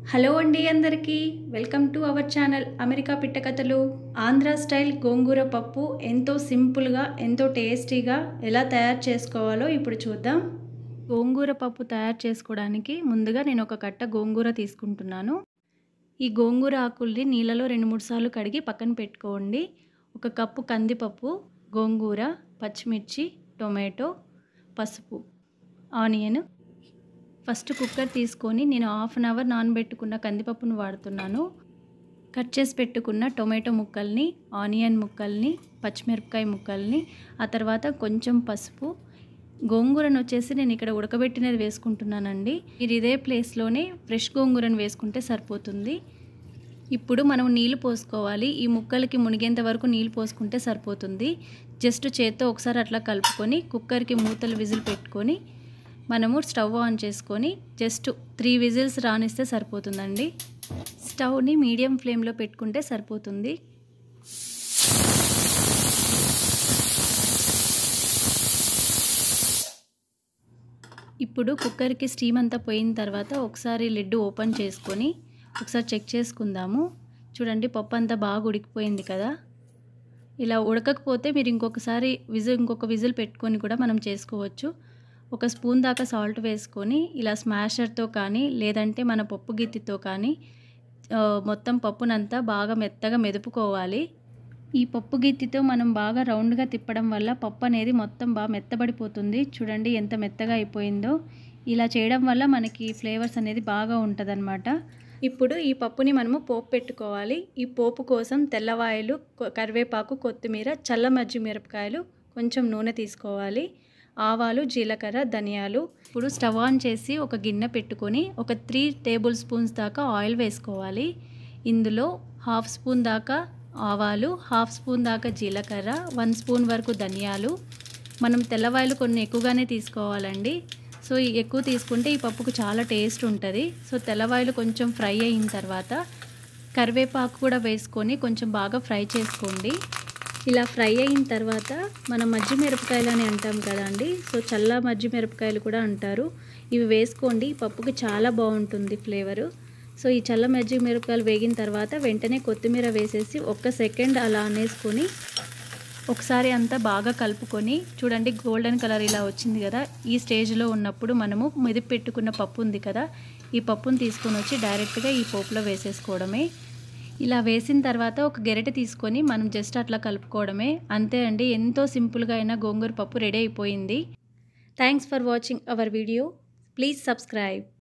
Hello అండి అందరికీ welcome to our channel America పిట్టకథలు. ఆంధ్ర స్టైల్ గోంగూర పప్పు ఎంతో సింపుల్గా ఎంతో టేస్టీగా ఎలా తయారు చేసుకోవాలో ఇప్పుడు చూద్దాం. గోంగూర పప్పు తయారు చేసుకోవడానికి ముందుగా నేను ఒక కట్ట గోంగూర తీసుకుంటున్నాను. ఈ గోంగూర ఆకుల్ని నీళ్ళలో 2-3 సార్లు కడిగి పక్కన పెట్టుకోండి. ఒక కప్పు కందిపప్పు, గోంగూర, పచ్చిమిర్చి, టొమాటో, పసుపు, ఆనియన్. ఫస్ట్ కుక్కర్ తీసుకొని నేను హాఫ్ అన్ అవర్ నానబెట్టుకున్న కందిపప్పును వాడుతున్నాను. కట్ చేసి పెట్టుకున్న టొమాటో ముక్కల్ని, ఆనియన్ ముక్కల్ని, పచ్చిమిరపకాయ ముక్కల్ని, ఆ తర్వాత కొంచెం పసుపు, గోంగూరను వచ్చేసి నేను ఇక్కడ ఉడకబెట్టినది వేసుకుంటున్నానండి. మీరు ఇదే ప్లేస్లోనే ఫ్రెష్ గోంగూరను వేసుకుంటే సరిపోతుంది. ఇప్పుడు మనం నీళ్లు పోసుకోవాలి. ఈ ముక్కలకి మునిగేంత వరకు నీళ్లు పోసుకుంటే సరిపోతుంది. జస్ట్ చేత్తో ఒకసారి అట్లా కలుపుకొని కుక్కర్కి మూతలు విజిల్ పెట్టుకొని మనము స్టవ్ ఆన్ చేసుకొని జస్ట్ 3 విజిల్స్ రానిస్తే సరిపోతుందండి. స్టవ్ని మీడియం ఫ్లేమ్లో పెట్టుకుంటే సరిపోతుంది. ఇప్పుడు కుక్కర్కి స్టీమ్ అంతా పోయిన తర్వాత ఒకసారి లిడ్ ఓపెన్ చేసుకొని ఒకసారి చెక్ చేసుకుందాము. చూడండి, పప్పు అంతా బాగా ఉడికిపోయింది కదా. ఇలా ఉడకకపోతే మీరు ఇంకొక విజిల్ పెట్టుకొని కూడా మనం చేసుకోవచ్చు. ఒక స్పూన్ దాకా సాల్ట్ వేసుకొని ఇలా స్మాషర్తో కానీ లేదంటే మన పప్పు గిత్తితో కానీ మొత్తం పప్పునంతా బాగా మెత్తగా మెదుపుకోవాలి. ఈ పప్పు గిత్తితో మనం బాగా రౌండ్గా తిప్పడం వల్ల పప్పు అనేది మొత్తం బాగా మెత్తబడిపోతుంది. చూడండి ఎంత మెత్తగా అయిపోయిందో. ఇలా చేయడం వల్ల మనకి ఫ్లేవర్స్ అనేది బాగా ఉంటుందన్నమాట. ఇప్పుడు ఈ పప్పుని మనము పోపు పెట్టుకోవాలి. ఈ పోపు కోసం తెల్లవాయలు, కరివేపాకు, కొత్తిమీర, చల్ల మజ్జి మిరపకాయలు, కొంచెం నూనె తీసుకోవాలి. ఆవాలు, జీలకర్ర, ధనియాలు. ఇప్పుడు స్టవ్ ఆన్ చేసి ఒక గిన్నె పెట్టుకొని ఒక 3 టేబుల్ స్పూన్స్ దాకా ఆయిల్ వేసుకోవాలి. ఇందులో 1/2 స్పూన్ దాకా ఆవాలు, 1/2 స్పూన్ దాకా జీలకర్ర, 1 స్పూన్ వరకు ధనియాలు. మనం తెల్లవాయలు కొన్ని ఎక్కువగానే తీసుకోవాలండి. సో ఎక్కువ తీసుకుంటే ఈ పప్పుకు చాలా టేస్ట్ ఉంటుంది. సో తెల్లవాయలు కొంచెం ఫ్రై అయిన తర్వాత కరివేపాకు కూడా వేసుకొని కొంచెం బాగా ఫ్రై చేసుకోండి. ఇలా ఫ్రై అయిన తర్వాత మనం మజ్జి మిరపకాయలు అని అంటాం కదండి. సో చల్ల మజ్జి మిరపకాయలు కూడా అంటారు. ఇవి వేసుకోండి, పప్పుకి చాలా బాగుంటుంది ఫ్లేవరు. సో ఈ చల్ల మజ్జి మిరపకాయలు వేగిన తర్వాత వెంటనే కొత్తిమీర వేసేసి 1 సెకండ్ అలా అనేసుకొని ఒకసారి అంతా బాగా కలుపుకొని చూడండి, గోల్డెన్ కలర్ ఇలా వచ్చింది కదా. ఈ స్టేజ్లో ఉన్నప్పుడు మనము మెదిపి పెట్టుకున్న పప్పు ఉంది కదా, ఈ పప్పును తీసుకొని వచ్చి డైరెక్ట్గా ఈ పోపులో వేసేసుకోవడమే. ఇలా వేసిన తర్వాత ఒక గెరిటె తీసుకొని మనం జస్ట్ అట్లా కలుపుకోవడమే. అంతే అండి, ఎంతో సింపుల్గా అయిన గోంగూర పప్పు రెడీ అయిపోయింది. Thanks for watching our video. Please subscribe.